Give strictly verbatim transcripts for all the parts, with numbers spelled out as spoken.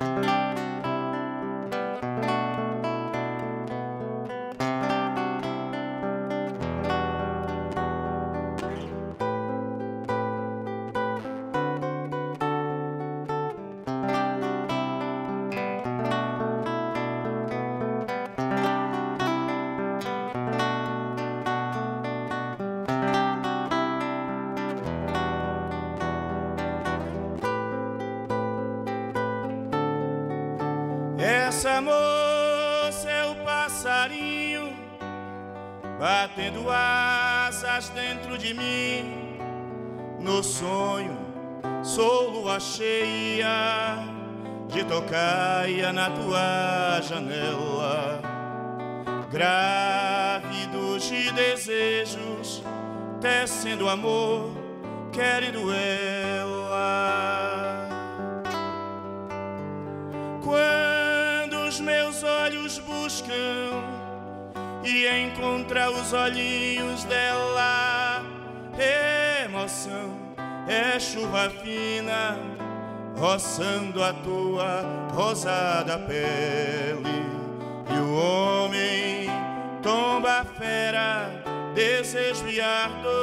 Essa moça é o passarinho batendo asas dentro de mim. No sonho sou lua cheia de tocaia na tua janela, grávidos de desejos, tecendo amor, querendo ela. Quando os meus olhos buscam e encontram os olhinhos dela, emoção é chuva fina roçando a tua rosada pele, e o homem tomba fera, desejo e ardor,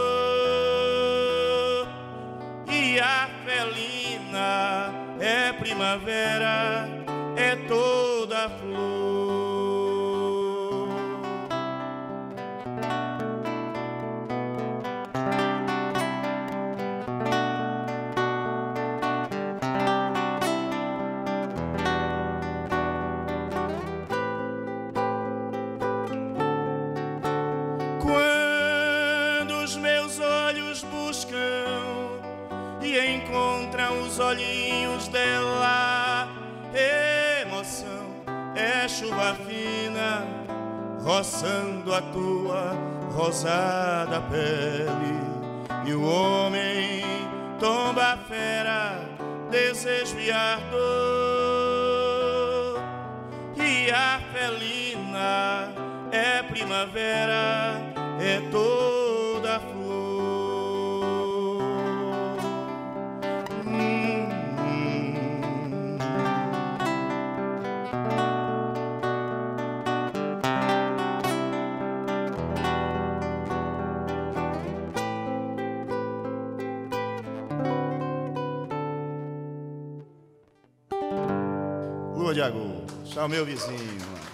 e a felina é primavera, é toda flor. Quando os meus olhos buscam e encontram os olhinhos dela, emoção é chuva fina roçando a tua rosada pele, e o homem tomba fera, desejo e ardor, e a felina é primavera, é toda flor. hum, hum. Lua de agosto, é o meu vizinho.